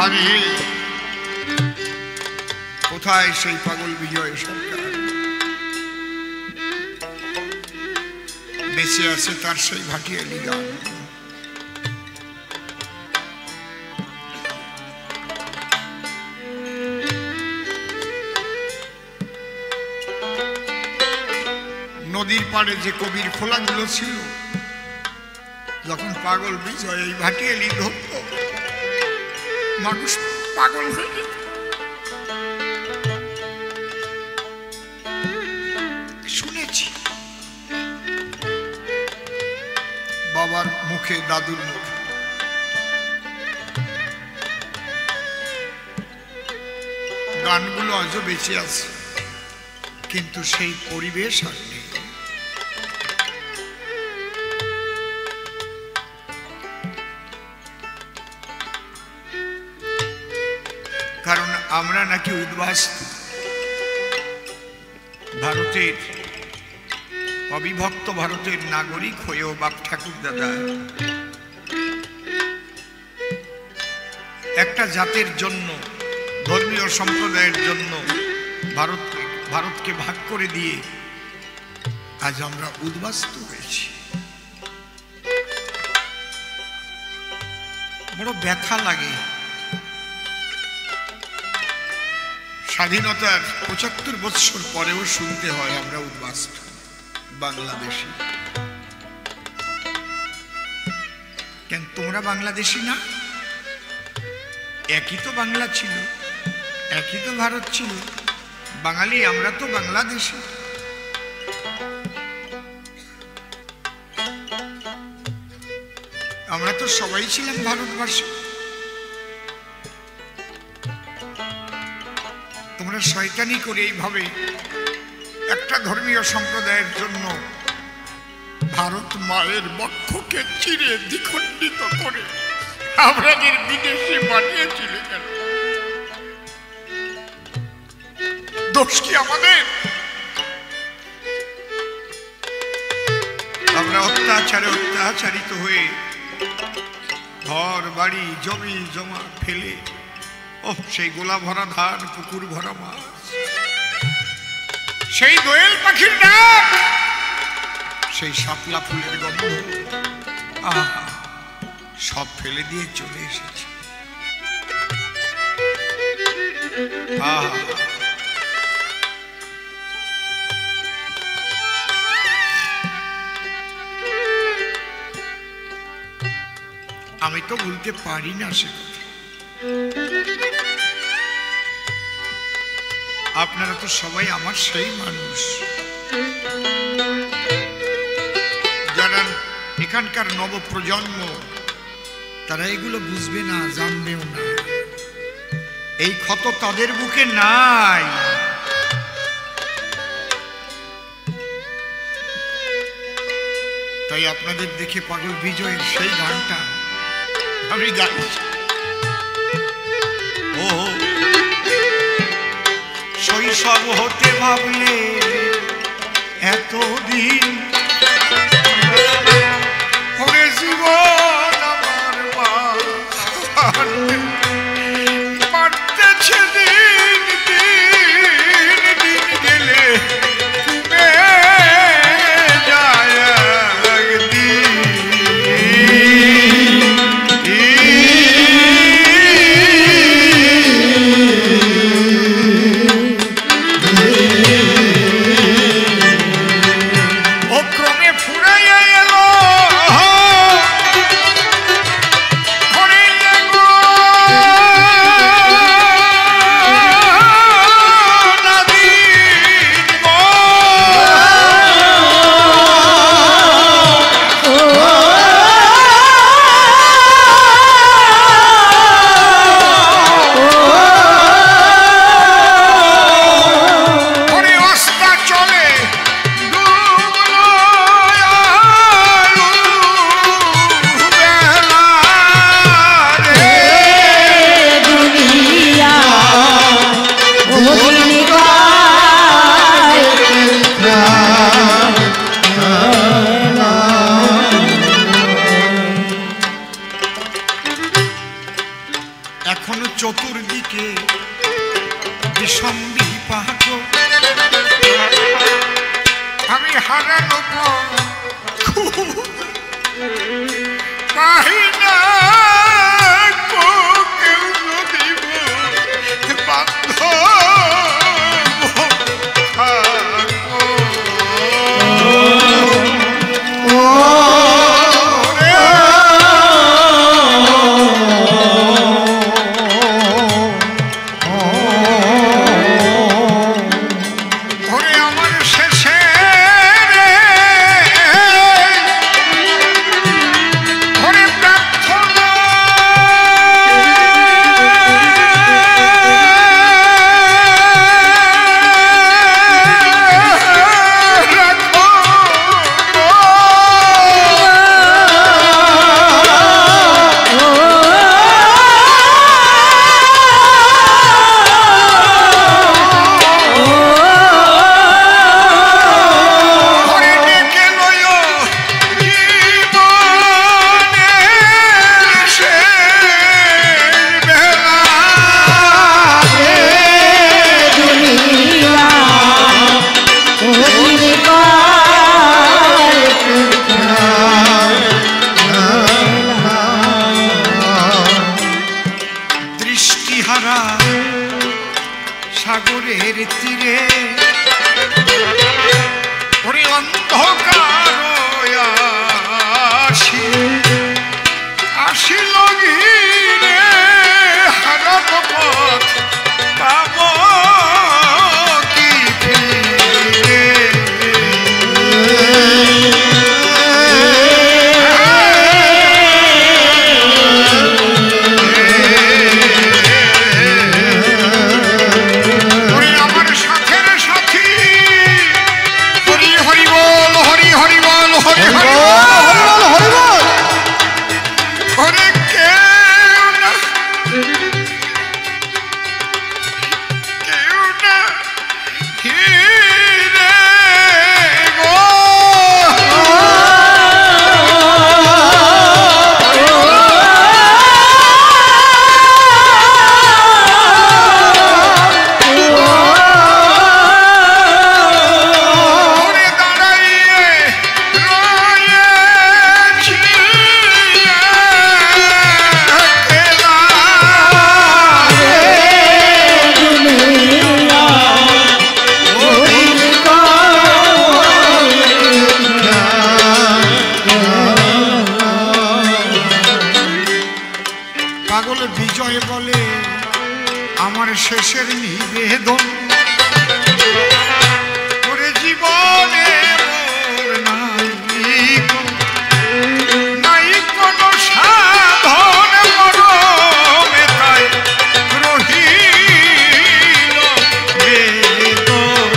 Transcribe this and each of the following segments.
আহারে কোথায় সেই পাগল বিজয় সরকার? বেঁচে আছে তার সেই ভাটিয়ালি গান। নদীর পাড়ে যে কবির খোলাগুলো ছিল, যখন পাগল বিজয় এই ভাটিয়ালি ধরত, মানুষ পাগল হয়ে যেত। শুনেছি বাবার মুখে, দাদুর মুখে। গানগুলো আজও বেঁচে আছে, কিন্তু সেই পরিবেশ আর নেই। কারণ আমরা নাকি উদ্বাস্তু, ভারতের অবিভক্ত ভারতের নাগরিক হয়েও বাপ ঠাকুর দাদা একটা জাতের জন্য, ধর্মীয় সম্প্রদায়ের জন্য ভারতকে ভাগ করে দিয়ে আজ আমরা উদ্বাস্তু হয়েছি। বড় ব্যথা লাগে। স্বাধীনতার ৭৫ বৎসর পরেও শুনতে হয় আমরা উদ্বাস্তু বাংলাদেশি। কেন তোমরা বাংলাদেশি না? একই তো বাংলা ছিল, একই তো ভারত ছিল, বাঙালি আমরা তো বাংলাদেশি। আমরা তো সবাই ছিলাম ভারতবাসী। তোমরা শয়তানি করে এইভাবে একটা ধর্মীয় সম্প্রদায়ের জন্য ভারত মায়ের বক্ষকে চিরে দ্বিখণ্ডিত করে আমাদের বিদেশে বানিয়েছিলে কেন? দোষ কি আমাদের? আমরা অত্যাচারিত হয়ে ঘর বাড়ি জমি জমা ফেলে, সেই গোলা ভরা ধান, পুকুর ভরা মাছ, সেই দোয়েল পাখির ডাক, সেই শাপলা ফুলের গন্ধ, সব ফেলে দিয়ে চলে এসেছে। আমি তো বলতে পারি না সে কথা। আপনারা তো সবাই আমার সেই মানুষ যারা এখানকার নবপ্রজন্ম, তারা এগুলো বুঝবে না, জানবেও না। এই ক্ষত তাদের বুকে নাই। তাই আপনাদের দেখে পাগল বিজয়ের সেই গানটা আমি গাইছি। ও শৈশব হতে ভাবলে এতদিন পরে জীবন আমার পারতেছে দিন দিন দিন গেলে যায় একদিন। এখন চতুর্দিকে বিষম বিপাক, আমি হারানো পাই না কেউ দিব বান্ধব। সাগরের তীরে ওরে অন্ধকার আসিল ঘিরে হারানো পথ পাব কি ফিরে। পাগল বিজয় বলে আমার শেষের নিবেদন, ওরে জীবনে নাই কোনো সাধন মরমে তাই রহিল বেদন।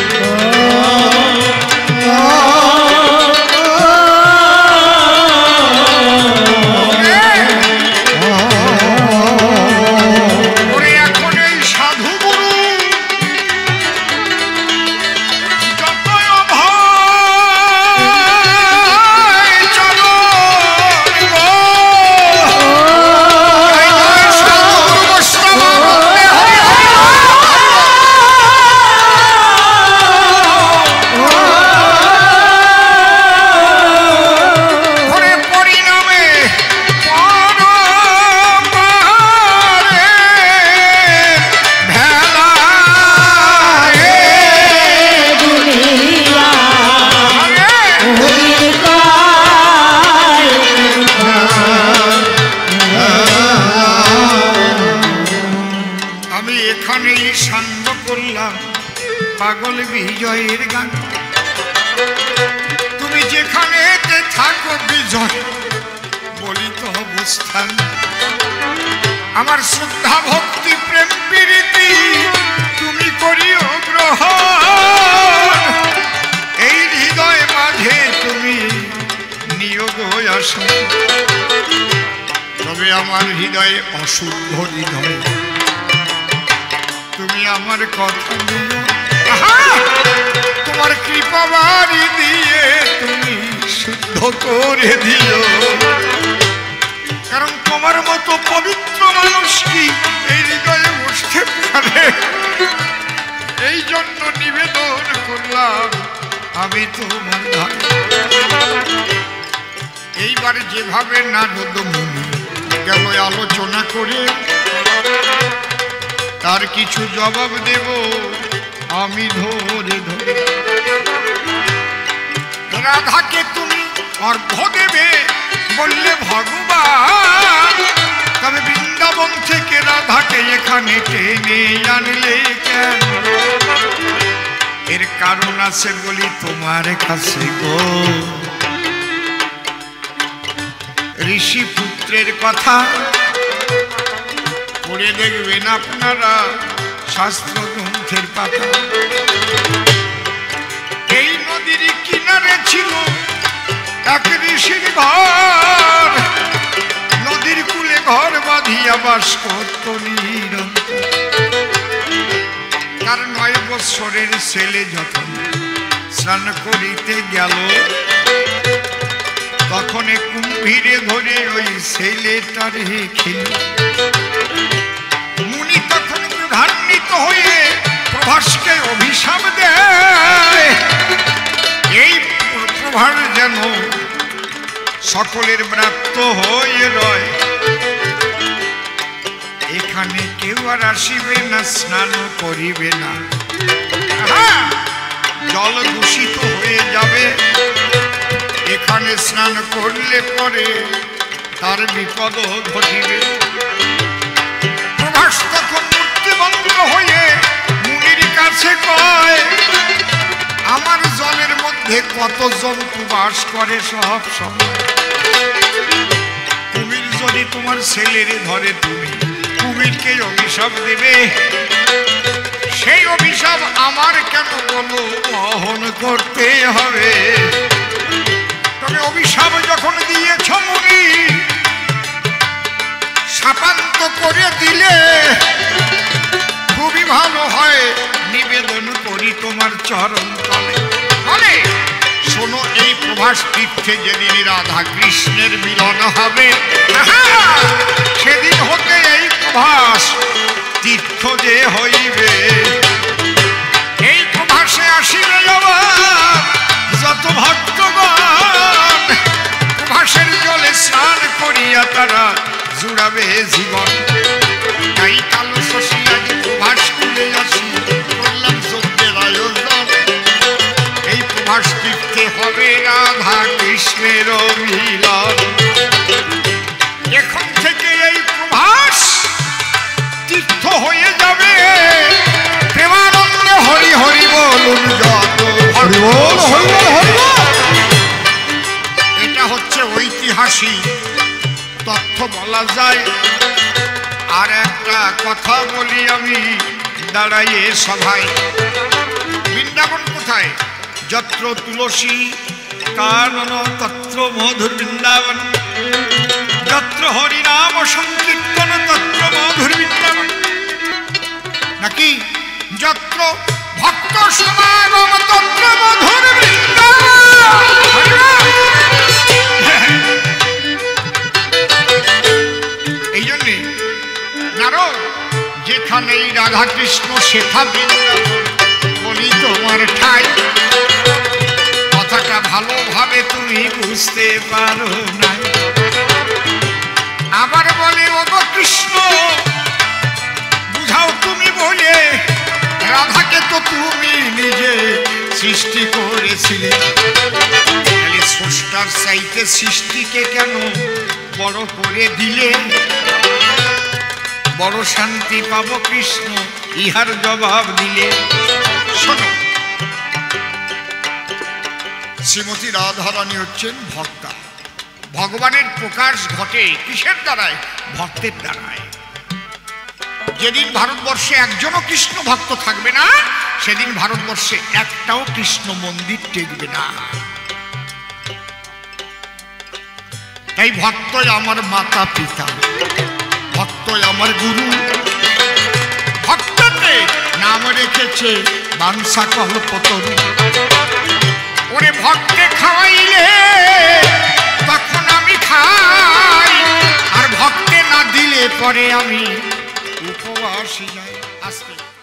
পাগল বিজয়ের গান, তুমি যেখানে থাকো বিজয় বলি তো অবস্থান। আমার শ্রদ্ধা ভক্তি প্রেম প্রীতি তুমি করিও গ্রহণ, এই হৃদয় মাঝে তুমি নিয়োগ আসো। তবে আমার হৃদয়ে অশুদ্ধ হৃদয়, তুমি আমার কথা নিও, তোমার কৃপা বাড়ি দিয়ে তুমি শুদ্ধ করে দিও। কারণ তোমার মতো পবিত্র মানুষ কি এই হৃদয়ে বসতে পারে? এই জন্য নিবেদন করলাম আমি তোমার ধারে। এইবার যেভাবে নারদ মুনি গেল আলোচনা করে, তার কিছু জবাব দেব আমি ধরে ধরে। রাধাকে তুমি অর্ঘ্য দেবে বললে ভগবান, তবে বৃন্দাবন থেকে রাধাকে এখানে টেনে আনলে কেন? এর কারণ আছে বলি তোমার কাছে গো। ঋষি পুত্রের কথা পড়ে দেখবেন আপনারা শাস্ত্র গ্রন্থের পাতা। এই নদীর কিনারে ছিল এক ঋষির ঘর, নদীর কূলে ঘর বাঁধিয়া বাস করত নিরন্তর। তার 9 বৎসরের ছেলে যখন স্নান করিতে গেল, তখন কুম্ভীরে ধরে ওই ছেলেটারে খেল। মুনি তখন ক্রোধান্বিত হয়ে প্রভাসকে অভিশাপ দেয়, এই প্রভার যেন সকলের ব্রাত্য হয়ে রয়। এখানে কেউ আর আসিবে না, স্নান করিবে না, জল দূষিত হয়ে যাবে। এখানে স্নান করলে পরে তার বিপদ ঘটিবে। প্রভাস তখন মূর্তিবন্ধ হয়ে মুনির কাছে কয়, আমার জলের মধ্যে কত জন্তু বাস করে সব সময়। কুমির যদি তোমার ছেলের ধরে, তুমি কুমিরকে অভিশাপ দেবে, সেই অভিশাপ আমার কেন বলো বহন করতে হবে? তবে অভিশাপ যখন দিয়েছ মুনি, শাপান্ত করে দিলে খুবই ভালো হয়। নিবেদন করি তোমার চরণ তলে। বলে শোনো, এই প্রভাস তীর্থে যেদিন রাধা কৃষ্ণের মিলন হবে, সেদিন হতে এই প্রভাস তীর্থ যে হইবে। এই প্রভাসে আসিবে যত ভক্তগণ, প্রভাসের জলে স্নান করিয়া তারা জুড়াবে জীবন। তাই কালো শশী আজ প্রভাস কুলে আসি, করলাম যজ্ঞের আয়োজন। এই প্রভাস তীর্থে হবে রাধা কৃষ্ণের মিলন। এখন থেকে এই প্রভাস তীর্থ হয়ে যাবে। প্রেমানন্দে হরি হরি বলুন যত। এটা হচ্ছে ঐতিহাসিক তথ্য বলা যায়। আর একটা কথা বলি আমি দাঁড়াইয়ে সভায়, বৃন্দাবন কোথায়? যত্র তুলসী কানন তত্র মধুর বৃন্দাবন, যত্র হরিনাম সংকীর্তন তত্র মধুর বৃন্দাবন। নাকি যত্র ভক্ত সমাগম তত্র মধুর বৃন্দাবন। এই জন্যে নারদ, যেখানেই রাধা কৃষ্ণ সেথা বৃন্দাবন, বলি তোমার ঠাই। কথাটা ভালোভাবে তুমি বুঝতে পারো না। আবার বলে ওগো কৃষ্ণ, বুঝাও তুমি বলে, রাধাকে তো তুমি নিজে সৃষ্টি করেছিলে। তাহলে স্রষ্টার চাইতে সৃষ্টিকে কেন বড় করে দিলে? বড় শান্তি পাবো কৃষ্ণ ইহার জবাব দিলে। শোনো, শ্রীমতী রাধারানী হচ্ছেন ভক্তা। ভগবানের প্রকাশ ঘটে কিসের দ্বারায়? ভক্তের দ্বারায়। যেদিন ভারতবর্ষে একজনও কৃষ্ণ ভক্ত থাকবে না, সেদিন ভারতবর্ষে একটাও কৃষ্ণ মন্দির টেকবে না। তাই ভক্তই আমার মাতা পিতা, ভক্তই আমার গুরু। ভক্তকে নাম রেখেছে বাঞ্ছা কল্পতরু। ওরে ভক্তে খাওয়াইলে তখন আমি খাই, আর দিলে পরে আমি উপবাসে যাই। আজকে